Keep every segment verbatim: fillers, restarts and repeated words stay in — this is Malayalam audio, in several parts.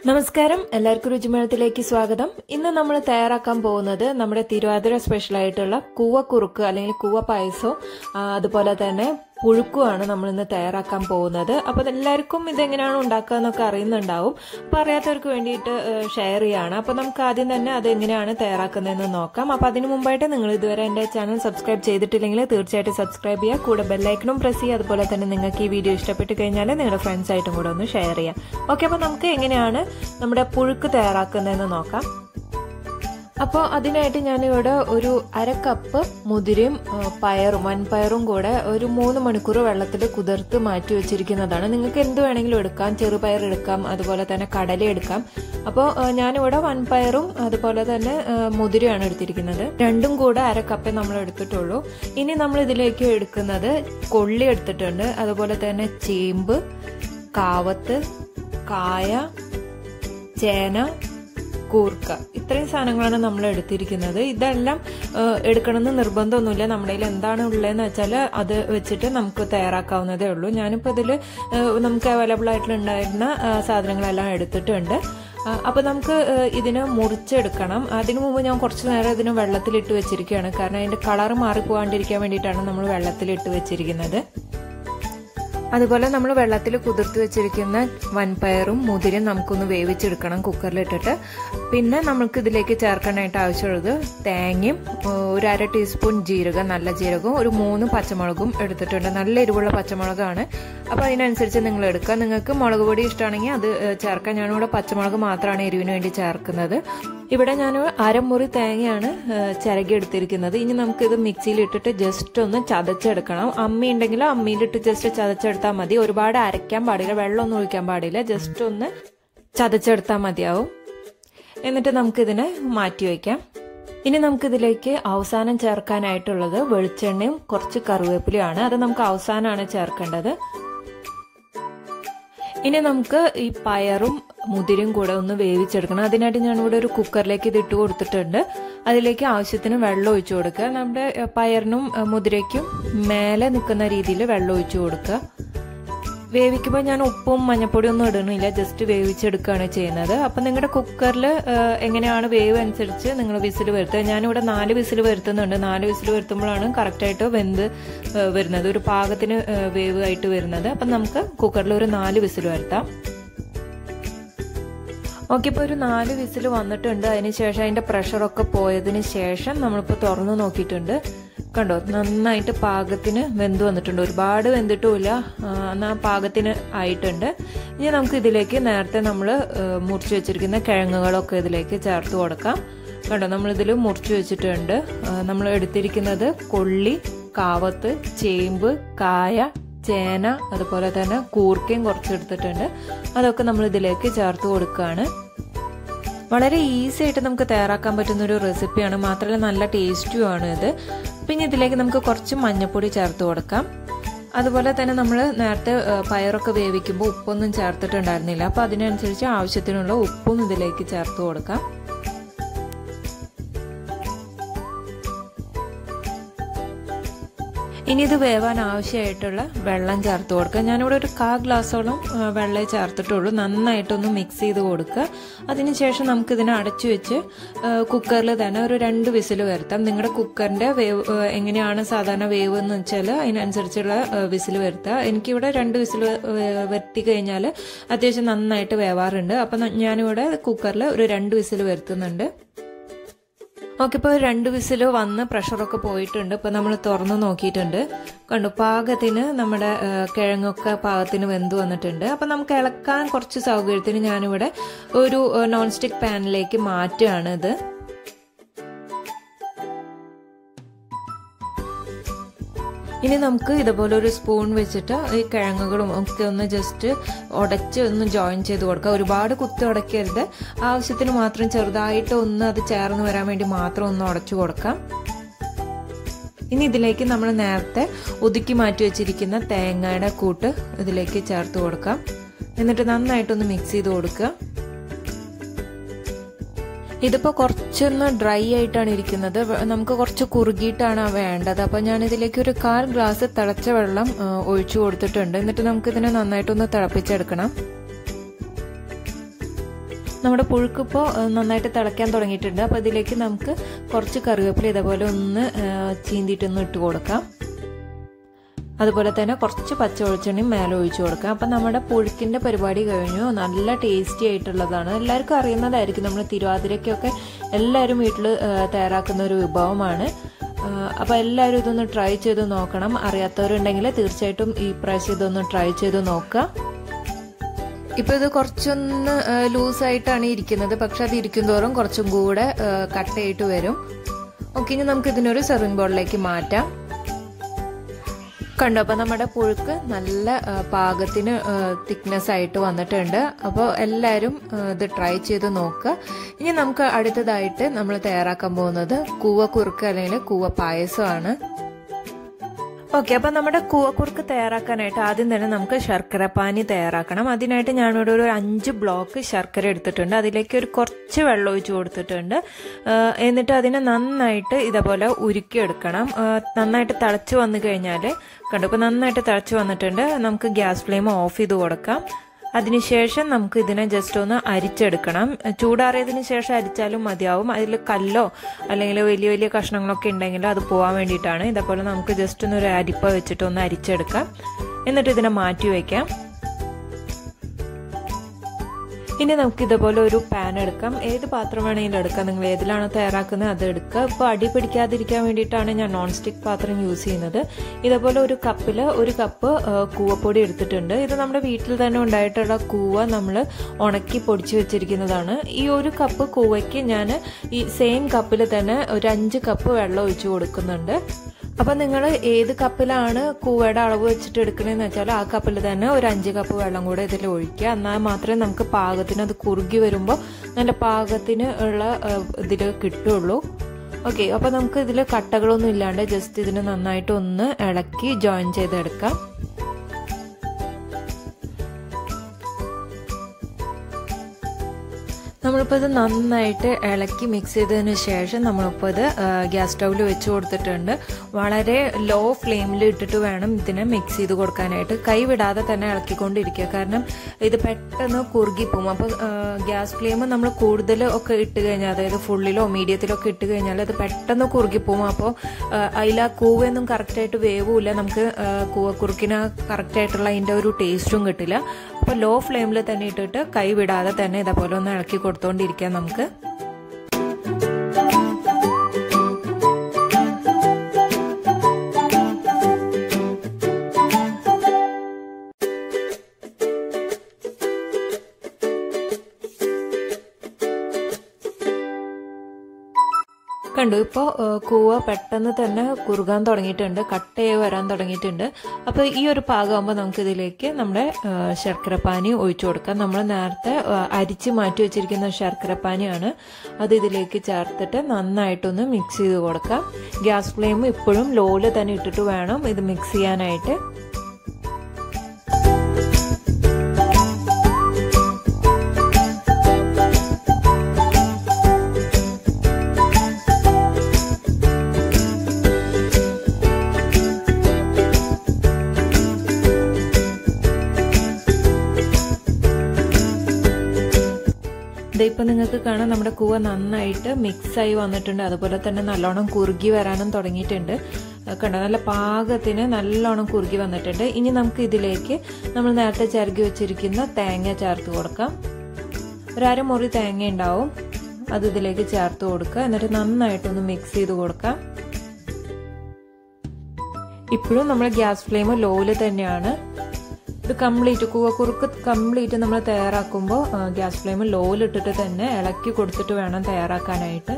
നമസ്കാരം, എല്ലാവർക്കും രുചിമേളത്തിലേക്ക് സ്വാഗതം. ഇന്ന് നമ്മൾ തയ്യാറാക്കാൻ പോകുന്നത് നമ്മുടെ തിരുവാതിര സ്പെഷ്യൽ ആയിട്ടുള്ള കൂവ കുറുക്ക് അല്ലെങ്കിൽ കൂവ പായസവും അതുപോലെ തന്നെ പുഴുക്കുമാണ് നമ്മൾ ഇന്ന് തയ്യാറാക്കാൻ പോകുന്നത്. അപ്പോൾ എല്ലാവർക്കും ഇതെങ്ങനെയാണ് ഉണ്ടാക്കുക എന്നൊക്കെ അറിയുന്നുണ്ടാവും. അപ്പോൾ അറിയാത്തവർക്ക് വേണ്ടിയിട്ട് ഷെയർ ചെയ്യാണ്. അപ്പോൾ നമുക്ക് ആദ്യം തന്നെ അത് എങ്ങനെയാണ് തയ്യാറാക്കുന്നതെന്ന് നോക്കാം. അപ്പോൾ അതിന് മുമ്പായിട്ട് നിങ്ങൾ ഇതുവരെ എൻ്റെ ചാനൽ സബ്സ്ക്രൈബ് ചെയ്തിട്ടില്ലെങ്കിൽ തീർച്ചയായിട്ടും സബ്സ്ക്രൈബ് ചെയ്യുക, കൂടെ ബെല്ലൈക്കണും പ്രസ് ചെയ്യുക. അതുപോലെ തന്നെ നിങ്ങൾക്ക് ഈ വീഡിയോ ഇഷ്ടപ്പെട്ട് കഴിഞ്ഞാൽ നിങ്ങളുടെ ഫ്രണ്ട്സായിട്ടും കൂടെ ഒന്ന് ഷെയർ ചെയ്യാം. ഓക്കെ, അപ്പോൾ നമുക്ക് എങ്ങനെയാണ് നമ്മുടെ പുഴുക്ക് തയ്യാറാക്കുന്നതെന്ന് നോക്കാം. അപ്പോൾ അതിനായിട്ട് ഞാനിവിടെ ഒരു അര കപ്പ് മുതിരയും പയറും വൻപയറും കൂടെ ഒരു മൂന്ന് മണിക്കൂർ വെള്ളത്തിൽ കുതിർത്ത് മാറ്റി വെച്ചിരിക്കുന്നതാണ്. നിങ്ങൾക്ക് എന്ത് വേണമെങ്കിലും എടുക്കാം, ചെറുപയർ എടുക്കാം, അതുപോലെ തന്നെ കടല എടുക്കാം. അപ്പോൾ ഞാനിവിടെ വൻപയറും അതുപോലെ തന്നെ മുതിരയാണ് എടുത്തിരിക്കുന്നത്. രണ്ടും കൂടെ അര കപ്പേ നമ്മൾ എടുത്തിട്ടുള്ളൂ. ഇനി നമ്മൾ ഇതിലേക്ക് എടുക്കുന്നത് കൊള്ളി എടുത്തിട്ടുണ്ട്, അതുപോലെ തന്നെ ചേമ്പ്, കാവത്ത്, കായ, ചേന, കൂർക്ക, ഇത്രയും സാധനങ്ങളാണ് നമ്മൾ എടുത്തിരിക്കുന്നത്. ഇതെല്ലാം എടുക്കണമെന്ന് നിർബന്ധമൊന്നുമില്ല. നമ്മുടെ കയ്യിൽ എന്താണ് ഉള്ളതെന്ന് വെച്ചാൽ അത് വെച്ചിട്ട് നമുക്ക് തയ്യാറാക്കാവുന്നതേ ഉള്ളൂ. ഞാനിപ്പോൾ ഇതിൽ നമുക്ക് അവൈലബിൾ ആയിട്ടുണ്ടായിരുന്ന സാധനങ്ങളെല്ലാം എടുത്തിട്ടുണ്ട്. അപ്പോൾ നമുക്ക് ഇതിനെ മുറിച്ചെടുക്കണം. അതിനു മുമ്പ് ഞാൻ കുറച്ച് നേരം ഇതിന് വെള്ളത്തിലിട്ട് വെച്ചിരിക്കുകയാണ്. കാരണം അതിൻ്റെ കളർ മാറിപ്പോകാണ്ടിരിക്കാൻ വേണ്ടിയിട്ടാണ് നമ്മൾ വെള്ളത്തിലിട്ട് വെച്ചിരിക്കുന്നത്. അതുപോലെ നമ്മൾ വെള്ളത്തിൽ കുതിർത്ത് വെച്ചിരിക്കുന്ന വൻപയറും മുതിരയും നമുക്കൊന്ന് വേവിച്ചെടുക്കണം കുക്കറിലിട്ടിട്ട്. പിന്നെ നമുക്ക് ഇതിലേക്ക് ചേർക്കാനായിട്ട് ആവശ്യമുള്ളത് തേങ്ങയും ഒരു അര ടീസ്പൂൺ ജീരകം, നല്ല ജീരകവും, ഒരു മൂന്ന് പച്ചമുളകും എടുത്തിട്ടുണ്ട്. നല്ല എരിവുള്ള പച്ചമുളകാണ്. അപ്പോൾ അതിനനുസരിച്ച് നിങ്ങൾ എടുക്കുക. നിങ്ങൾക്ക് മുളക് പൊടി ഇഷ്ടമാണെങ്കിൽ അത് ചേർക്കാം. ഞാനിവിടെ പച്ചമുളക് മാത്രമാണ് എരിവിന് വേണ്ടി ചേർക്കുന്നത്. ഇവിടെ ഞാൻ അരമുറി തേങ്ങയാണ് ചിരകി എടുത്തിരിക്കുന്നത്. ഇനി നമുക്കിത് മിക്സിയിൽ ഇട്ടിട്ട് ജസ്റ്റ് ഒന്ന് ചതച്ചെടുക്കണം. അമ്മി ഉണ്ടെങ്കിൽ അമ്മിയിലിട്ട് ജസ്റ്റ് ചതച്ചെടുത്താൽ മതി. ഒരുപാട് അരയ്ക്കാൻ പാടില്ല, വെള്ളമൊന്നും ഒഴിക്കാൻ പാടില്ല. ജസ്റ്റ് ഒന്ന് ചതച്ചെടുത്താൽ മതിയാവും. എന്നിട്ട് നമുക്കിതിനെ മാറ്റി വയ്ക്കാം. ഇനി നമുക്കിതിലേക്ക് അവസാനം ചേർക്കാനായിട്ടുള്ളത് വെളിച്ചെണ്ണയും കുറച്ച് കറിവേപ്പിലയാണ്. അത് നമുക്ക് അവസാനമാണ് ചേർക്കേണ്ടത്. ഇനി നമുക്ക് ഈ പയറും മുതിരയും കൂടെ ഒന്ന് വേവിച്ചെടുക്കണം. അതിനായിട്ട് ഞാനിവിടെ ഒരു കുക്കറിലേക്ക് ഇത് ഇട്ട് കൊടുത്തിട്ടുണ്ട്. അതിലേക്ക് ആവശ്യത്തിന് വെള്ളം ഒഴിച്ചു കൊടുക്കുക. നമ്മുടെ പയറിനും മുതിരയ്ക്കും മേലെ നിൽക്കുന്ന രീതിയിൽ വെള്ളം ഒഴിച്ചു കൊടുക്കുക. വേവിക്കുമ്പോൾ ഞാൻ ഉപ്പും മഞ്ഞപ്പൊടിയും ഒന്നും ഇടണില്ല, ജസ്റ്റ് വേവിച്ചെടുക്കുകയാണ് ചെയ്യുന്നത്. അപ്പം നിങ്ങളുടെ കുക്കറിൽ എങ്ങനെയാണ് വേവ് അനുസരിച്ച് നിങ്ങൾ വിസിൽ വരുത്തുക. ഞാനിവിടെ നാല് വിസിൽ വരുത്തുന്നുണ്ട്. നാല് വിസിൽ വരുത്തുമ്പോഴാണ് കറക്റ്റായിട്ട് വെന്ത് വരുന്നത്, ഒരു പാകത്തിന് വേവ് ആയിട്ട് വരുന്നത്. അപ്പം നമുക്ക് കുക്കറിൽ ഒരു നാല് വിസിൽ വരുത്താം. ഓക്കെ, ഇപ്പോൾ ഒരു നാല് വിസിൽ വന്നിട്ടുണ്ട്. അതിന് ശേഷം അതിൻ്റെ പ്രഷറൊക്കെ പോയതിന് ശേഷം നമ്മളിപ്പോൾ തുറന്ന് നോക്കിയിട്ടുണ്ട്. കണ്ടോ, നന്നായിട്ട് പാകത്തിന് വെന്ത് വന്നിട്ടുണ്ട്. ഒരുപാട് വെന്തിട്ടുമില്ല, എന്നാൽ പാകത്തിന് ആയിട്ടുണ്ട്. ഇനി നമുക്ക് ഇതിലേക്ക് നേരത്തെ നമ്മൾ മുറിച്ച് വെച്ചിരിക്കുന്ന കിഴങ്ങുകളൊക്കെ ഇതിലേക്ക് ചേർത്ത് കൊടുക്കാം. കണ്ടോ, നമ്മളിതിൽ മുറിച്ച് വെച്ചിട്ടുണ്ട്. നമ്മൾ എടുത്തിരിക്കുന്നത് കൊള്ളി, കാവത്ത്, ചേമ്പ്, കായ, ചേന, അതുപോലെ തന്നെ കൂർക്കയും കുറച്ച് എടുത്തിട്ടുണ്ട്. അതൊക്കെ നമ്മൾ ഇതിലേക്ക് ചേർത്ത് കൊടുക്കുകയാണ്. വളരെ ഈസി ആയിട്ട് നമുക്ക് തയ്യാറാക്കാൻ പറ്റുന്ന ഒരു റെസിപ്പിയാണ്. മാത്രമല്ല നല്ല ടേസ്റ്റുമാണ് ഇത്. പിന്നെ ഇതിലേക്ക് നമുക്ക് കുറച്ച് മഞ്ഞൾപ്പൊടി ചേർത്ത് കൊടുക്കാം. അതുപോലെ തന്നെ നമ്മൾ നേരത്തെ പയറൊക്കെ വേവിക്കുമ്പോൾ ഉപ്പൊന്നും ചേർത്തിട്ടുണ്ടായിരുന്നില്ല. അപ്പോൾ അതിനനുസരിച്ച് ആവശ്യത്തിനുള്ള ഉപ്പും ഇതിലേക്ക് ചേർത്ത് കൊടുക്കാം. ഇനി ഇത് വേവാൻ ആവശ്യമായിട്ടുള്ള വെള്ളം ചേർത്ത് കൊടുക്കുക. ഞാനിവിടെ ഒരു കാ ഗ്ലാസോളം വെള്ളം ചേർത്തിട്ടുള്ളൂ. നന്നായിട്ടൊന്ന് മിക്സ് ചെയ്ത് കൊടുക്കുക. അതിനുശേഷം നമുക്കിതിനെ അടച്ചു വെച്ച് കുക്കറിൽ തന്നെ ഒരു രണ്ട് വിസിൽ വരുത്താം. നിങ്ങളുടെ കുക്കറിൻ്റെ വേവ് എങ്ങനെയാണ് സാധാരണ വേവ് എന്ന് വെച്ചാൽ അതിനനുസരിച്ചുള്ള വിസിൽ വരുത്തുക. എനിക്കിവിടെ രണ്ട് വിസിൽ വരുത്തി കഴിഞ്ഞാൽ അത്യാവശ്യം നന്നായിട്ട് വേവാറുണ്ട്. അപ്പം ഞാനിവിടെ കുക്കറിൽ ഒരു രണ്ട് വിസിൽ വരുത്തുന്നുണ്ട്. ഓക്കെ, ഇപ്പോൾ രണ്ട് വിസിൽ വന്ന് പ്രഷറൊക്കെ പോയിട്ടുണ്ട്. ഇപ്പോൾ നമ്മൾ തുറന്ന് നോക്കിയിട്ടുണ്ട്. കണ്ടു, പാകത്തിന് നമ്മുടെ കിഴങ്ങൊക്കെ പാകത്തിന് വെന്ത് വന്നിട്ടുണ്ട്. അപ്പം നമുക്ക് ഇളക്കാൻ കുറച്ച് സൗകര്യത്തിന് ഞാനിവിടെ ഒരു നോൺ സ്റ്റിക്ക് പാനിലേക്ക് മാറ്റുകയാണ് ഇത്. ഇനി നമുക്ക് ഇതുപോലെ ഒരു സ്പൂൺ വെച്ചിട്ട് ഈ കിഴങ്ങുകളും ഒക്കെ ഒന്ന് ജസ്റ്റ് ഉടച്ച് ഒന്ന് ജോയിൻ ചെയ്ത് കൊടുക്കുക. ഒരുപാട് കുത്തി ഉടയ്ക്കരുത്, ആവശ്യത്തിന് മാത്രം ചെറുതായിട്ട് ഒന്ന് അത് ചേർന്ന് വരാൻ വേണ്ടി മാത്രം ഒന്ന് ഉടച്ചു കൊടുക്കാം. ഇനി ഇതിലേക്ക് നമ്മൾ നേരത്തെ ഒതുക്കി മാറ്റി വെച്ചിരിക്കുന്ന തേങ്ങയുടെ കൂട്ട് ഇതിലേക്ക് ചേർത്ത് കൊടുക്കാം. എന്നിട്ട് നന്നായിട്ടൊന്ന് മിക്സ് ചെയ്ത് കൊടുക്കുക. ഇതിപ്പോൾ കുറച്ചൊന്ന് ഡ്രൈ ആയിട്ടാണ് ഇരിക്കുന്നത്. നമുക്ക് കുറച്ച് കുറുകിയിട്ടാണ് വേണ്ടത്. അപ്പോൾ ഞാനിതിലേക്ക് ഒരു കാൽ ഗ്ലാസ് തിളച്ച വെള്ളം ഒഴിച്ചു കൊടുത്തിട്ടുണ്ട്. എന്നിട്ട് നമുക്കിതിനെ നന്നായിട്ടൊന്ന് തിളപ്പിച്ചെടുക്കണം. നമ്മുടെ പുഴുക്ക് ഇപ്പോൾ നന്നായിട്ട് തിളയ്ക്കാൻ തുടങ്ങിയിട്ടുണ്ട്. അപ്പോൾ ഇതിലേക്ക് നമുക്ക് കുറച്ച് കറിവേപ്പില ഇതേപോലെ ഒന്ന് ചീന്തിയിട്ടൊന്ന് ഇട്ട് കൊടുക്കാം. അതുപോലെ തന്നെ കുറച്ച് പച്ച വെളിച്ചെണ്ണയും മേലെ ഒഴിച്ചു കൊടുക്കാം. അപ്പം നമ്മുടെ പുഴുക്കിൻ്റെ പരിപാടി കഴിഞ്ഞു. നല്ല ടേസ്റ്റി ആയിട്ടുള്ളതാണ്. എല്ലാവർക്കും അറിയുന്നതായിരിക്കും. നമ്മൾ തിരുവാതിരയ്ക്കൊക്കെ എല്ലാവരും വീട്ടിൽ തയ്യാറാക്കുന്ന ഒരു വിഭവമാണ്. അപ്പോൾ എല്ലാവരും ഇതൊന്ന് ട്രൈ ചെയ്ത് നോക്കണം. അറിയാത്തവരുണ്ടെങ്കിൽ തീർച്ചയായിട്ടും ഈ പ്രാവശ്യം ഇതൊന്ന് ട്രൈ ചെയ്ത് നോക്കുക. ഇപ്പോൾ ഇത് കുറച്ചൊന്ന് ലൂസായിട്ടാണ് ഇരിക്കുന്നത്, പക്ഷെ അത് ഇരിക്കും തോറും കുറച്ചും കൂടെ കട്ടയായിട്ട് വരും. ഓക്കെ, ഇനി നമുക്ക് ഇതിനൊരു സെർവിങ് ബോളിലേക്ക് മാറ്റാം. കണ്ടു, അപ്പോൾ നമ്മുടെ പുഴുക്ക് നല്ല പാകത്തിന് തിക്നെസ് ആയിട്ട് വന്നിട്ടുണ്ട്. അപ്പോൾ എല്ലാവരും ഇത് ട്രൈ ചെയ്ത് നോക്കുക. ഇനി നമുക്ക് അടുത്തതായിട്ട് നമ്മൾ തയ്യാറാക്കാൻ പോകുന്നത് കൂവ കുറുക്ക് അല്ലെങ്കിൽ കൂവ പായസമാണ്. ഓക്കെ, അപ്പം നമ്മുടെ കൂവ കുറുക്ക് തയ്യാറാക്കാനായിട്ട് ആദ്യം തന്നെ നമുക്ക് ശർക്കര പാനി തയ്യാറാക്കണം. അതിനായിട്ട് ഞാനിവിടെ ഒരു അഞ്ച് ബ്ലോക്ക് ശർക്കര എടുത്തിട്ടുണ്ട്. അതിലേക്ക് ഒരു കുറച്ച് വെള്ളം ഒഴിച്ച് കൊടുത്തിട്ടുണ്ട്. എന്നിട്ട് അതിനെ നന്നായിട്ട് ഇതേപോലെ ഉരുക്കിയെടുക്കണം. നന്നായിട്ട് തിളച്ച് വന്നു കഴിഞ്ഞാൽ കണ്ടു, ഇപ്പോൾ നന്നായിട്ട് തിളച്ച് വന്നിട്ടുണ്ട്. നമുക്ക് ഗ്യാസ് ഫ്ലെയിം ഓഫ് ചെയ്ത് കൊടുക്കാം. അതിനുശേഷം നമുക്ക് ഇതിനെ ജസ്റ്റ് ഒന്ന് അരിച്ചെടുക്കണം. ചൂടാറിയതിന് ശേഷം അരിച്ചാലും മതിയാവും. അതിൽ കല്ലോ അല്ലെങ്കിൽ വലിയ വലിയ കഷ്ണങ്ങളൊക്കെ ഉണ്ടെങ്കിൽ അത് പോകാൻ വേണ്ടിയിട്ടാണ്. ഇതേപോലെ നമുക്ക് ജസ്റ്റ് ഒന്ന് ഒരു അരിപ്പ വെച്ചിട്ട് ഒന്ന് അരിച്ചെടുക്കാം. എന്നിട്ട് ഇതിനെ മാറ്റി വയ്ക്കാം. ഇനി നമുക്ക് ഇതേപോലെ ഒരു പാൻ എടുക്കാം. ഏത് പാത്രം വേണമെങ്കിലും എടുക്കാം. നിങ്ങൾ ഏതിലാണ് തയ്യാറാക്കുന്നത് അത് എടുക്കുക. ഇപ്പോൾ അടി പിടിക്കാതിരിക്കാൻ വേണ്ടിയിട്ടാണ് ഞാൻ നോൺ സ്റ്റിക്ക് പാത്രം യൂസ് ചെയ്യുന്നത്. ഇതേപോലെ ഒരു കപ്പിൽ ഒരു കപ്പ് കൂവപ്പൊടി എടുത്തിട്ടുണ്ട്. ഇത് നമ്മുടെ വീട്ടിൽ തന്നെ ഉണ്ടായിട്ടുള്ള കൂവ നമ്മൾ ഉണക്കി പൊടിച്ച് വെച്ചിരിക്കുന്നതാണ്. ഈ ഒരു കപ്പ് കൂവയ്ക്ക് ഞാൻ ഈ സെയിം കപ്പിൽ തന്നെ ഒരു അഞ്ച് കപ്പ് വെള്ളം ഒഴിച്ചു കൊടുക്കുന്നുണ്ട്. അപ്പം നിങ്ങൾ ഏത് കപ്പിലാണ് കൂവയുടെ അളവ് വെച്ചിട്ട് എടുക്കണമെന്ന് വെച്ചാൽ ആ കപ്പിൽ തന്നെ ഒരു അഞ്ച് കപ്പ് വെള്ളം കൂടെ ഇതിൽ ഒഴിക്കുക. എന്നാൽ മാത്രമേ നമുക്ക് പാകത്തിന് അത് കുറുകി വരുമ്പോൾ നല്ല പാകത്തിന് ഉള്ള ഇതിൽ കിട്ടുള്ളൂ. ഓക്കെ, അപ്പോൾ നമുക്ക് ഇതിൽ കട്ടകളൊന്നും ഇല്ലാണ്ട് ജസ്റ്റ് ഇതിന് നന്നായിട്ട് ഒന്ന് ഇളക്കി ജോയിൻ ചെയ്തെടുക്കാം. നമ്മളിപ്പോൾ ഇത് നന്നായിട്ട് ഇളക്കി മിക്സ് ചെയ്തതിന് ശേഷം നമ്മളിപ്പോൾ ഇത് ഗ്യാസ് സ്റ്റൗവിൽ വെച്ച് കൊടുത്തിട്ടുണ്ട്. വളരെ ലോ ഫ്ലെയിമിൽ ഇട്ടിട്ട് വേണം ഇതിനെ മിക്സ് ചെയ്ത് കൊടുക്കാനായിട്ട്. കൈ വിടാതെ തന്നെ ഇളക്കിക്കൊണ്ടിരിക്കുക, കാരണം ഇത് പെട്ടെന്ന് കുറുകിപ്പോവും. അപ്പോൾ ഗ്യാസ് ഫ്ലെയിം നമ്മൾ കൂടുതൽ ഒക്കെ ഇട്ട് കഴിഞ്ഞാൽ, അതായത് ഫുള്ളിലോ മീഡിയത്തിലോ ഒക്കെ ഇട്ട് കഴിഞ്ഞാൽ അത് പെട്ടെന്ന് കുറുകിപ്പോവും. അപ്പോൾ അതിൽ ആ കൂവയൊന്നും കറക്റ്റായിട്ട് വേവില്ല. നമുക്ക് കൂവ കുറുക്കിന് കറക്റ്റായിട്ടുള്ള അതിൻ്റെ ഒരു ടേസ്റ്റും കിട്ടില്ല. അപ്പോൾ ലോ ഫ്ലെയിമിൽ തന്നെ ഇട്ടിട്ട് കൈ വിടാതെ തന്നെ ഇതേപോലെ ഒന്ന് ഇളക്കി കൊടുത്തോണ്ടിരിക്കാം നമുക്ക്. കണ്ടു, ഇപ്പോൾ കൂവ പെട്ടെന്ന് തന്നെ കുറുകാൻ തുടങ്ങിയിട്ടുണ്ട്, കട്ടയെ വരാൻ തുടങ്ങിയിട്ടുണ്ട്. അപ്പോൾ ഈ ഒരു പാകമാകുമ്പോൾ നമുക്കിതിലേക്ക് നമ്മുടെ ശർക്കരപ്പാനി ഒഴിച്ചു കൊടുക്കാം. നമ്മൾ നേരത്തെ അരിച്ച് മാറ്റി വെച്ചിരിക്കുന്ന ശർക്കരപ്പാനിയാണ്. അത് ഇതിലേക്ക് ചേർത്തിട്ട് നന്നായിട്ടൊന്ന് മിക്സ് ചെയ്ത് കൊടുക്കാം. ഗ്യാസ് ഫ്ലെയിം ഇപ്പോഴും ലോയിൽ തന്നെ ഇട്ടിട്ട് വേണം ഇത് മിക്സ് ചെയ്യാനായിട്ട്. ഇതിപ്പോൾ നിങ്ങൾക്ക് കാണാം നമ്മുടെ കൂവ നന്നായിട്ട് മിക്സായി വന്നിട്ടുണ്ട്. അതുപോലെ തന്നെ നല്ലോണം കുറുകി വരാനും തുടങ്ങിയിട്ടുണ്ട്. കണ്ടോ, നല്ല പാകത്തിന് നല്ലോണം കുറുകി വന്നിട്ടുണ്ട്. ഇനി നമുക്ക് ഇതിലേക്ക് നമ്മൾ നേരത്തെ ചിരകി വെച്ചിരിക്കുന്ന തേങ്ങ ചേർത്ത് കൊടുക്കാം. ഒരര മുറി തേങ്ങ ഉണ്ടാവും, അത് ഇതിലേക്ക് ചേർത്ത് കൊടുക്കുക. എന്നിട്ട് നന്നായിട്ടൊന്ന് മിക്സ് ചെയ്ത് കൊടുക്കാം. ഇപ്പോഴും നമ്മൾ ഗ്യാസ് ഫ്ലെയിം ലോയിൽ തന്നെയാണ്. ഇത് കംപ്ലീറ്റ് കൂവ കുറുക്ക് കംപ്ലീറ്റ് നമ്മൾ തയ്യാറാക്കുമ്പോൾ ഗ്യാസ് ഫ്ലെയിം ലോയിലിട്ടിട്ട് തന്നെ ഇളക്കി കൊടുത്തിട്ട് വേണം തയ്യാറാക്കാനായിട്ട്.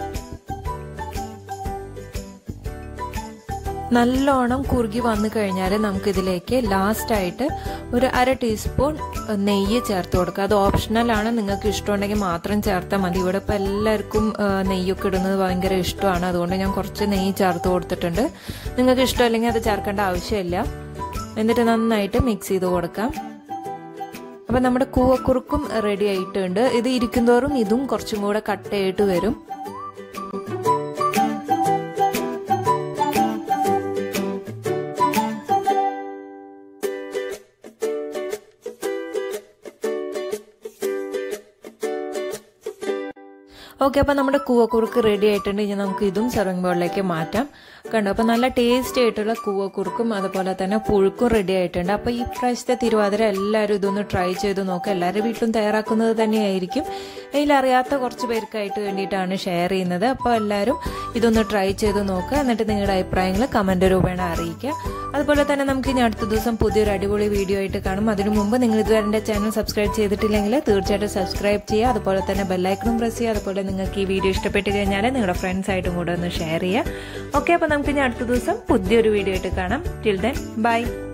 നല്ലോണം കുറുകി വന്നു കഴിഞ്ഞാൽ നമുക്കിതിലേക്ക് ലാസ്റ്റായിട്ട് ഒരു അര ടീസ്പൂൺ നെയ്യ് ചേർത്ത് കൊടുക്കുക. അത് ഓപ്ഷണലാണ്, നിങ്ങൾക്ക് ഇഷ്ടമുണ്ടെങ്കിൽ മാത്രം ചേർത്താൽ മതി. ഇവിടെ ഇപ്പോൾ എല്ലാവർക്കും നെയ്യൊക്കെ ഇടുന്നത് ഭയങ്കര ഇഷ്ടമാണ്, അതുകൊണ്ട് ഞാൻ കുറച്ച് നെയ്യ് ചേർത്ത് കൊടുത്തിട്ടുണ്ട്. നിങ്ങൾക്ക് ഇഷ്ടമല്ലെങ്കിൽ അത് ചേർക്കേണ്ട ആവശ്യമില്ല. എന്നിട്ട് നന്നായിട്ട് മിക്സ് ചെയ്ത് കൊടുക്കാം. അപ്പം നമ്മുടെ കൂവക്കുറുക്കും റെഡി ആയിട്ടുണ്ട്. ഇത് ഇരിക്കുന്തോറും ഇതും കുറച്ചും കൂടെ കട്ടയായിട്ട് വരും. ഓക്കെ, അപ്പോൾ നമ്മുടെ കൂവ കുറുക്ക് റെഡി ആയിട്ടുണ്ട്. ഇനി നമുക്ക് ഇതും സെർവിംഗ് ബൗളിലേക്ക് മാറ്റാം. കണ്ടോ, അപ്പോൾ നല്ല ടേസ്റ്റി ആയിട്ടുള്ള കൂവ കുറുക്കും അതുപോലെ തന്നെ പുഴുക്കും റെഡി ആയിട്ടുണ്ട്. അപ്പോൾ ഈ പ്രാവശ്യത്തെ തിരുവാതിര എല്ലാവരും ഇതൊന്ന് ട്രൈ ചെയ്ത് നോക്കുക. എല്ലാവരും വീട്ടിലും തയ്യാറാക്കുന്നത് തന്നെയായിരിക്കും. ഇതിലറിയാത്ത കുറച്ച് പേർക്കായിട്ട് വേണ്ടിയിട്ടാണ് ഷെയർ ചെയ്യുന്നത്. അപ്പോൾ എല്ലാവരും ഇതൊന്ന് ട്രൈ ചെയ്ത് നോക്കുക. എന്നിട്ട് നിങ്ങളുടെ അഭിപ്രായങ്ങൾ കമൻറ്റ് രൂപേണ അറിയിക്കുക. അതുപോലെ തന്നെ നമുക്ക് ഇനി അടുത്ത ദിവസം പുതിയൊരു അടിപൊളി വീഡിയോ ആയിട്ട് കാണും. അതിനു മുമ്പ് നിങ്ങൾ ഇതുവരെ എൻ്റെ ചാനൽ സബ്സ്ക്രൈബ് ചെയ്തിട്ടില്ലെങ്കിൽ തീർച്ചയായിട്ടും സബ്സ്ക്രൈബ് ചെയ്യുക. അതുപോലെ തന്നെ ബെല്ലൈക്കണും പ്രസ് ചെയ്യുക. അതുപോലെ നിങ്ങൾക്ക് ഈ വീഡിയോ ഇഷ്ടപ്പെട്ട് കഴിഞ്ഞാൽ നിങ്ങളുടെ ഫ്രണ്ട്സായിട്ടും കൂടെ ഒന്ന് ഷെയർ ചെയ്യുക. ഓക്കെ, അപ്പോൾ നമുക്ക് ഇനി അടുത്ത ദിവസം പുതിയൊരു വീഡിയോ ആയിട്ട് കാണാം. Till then by.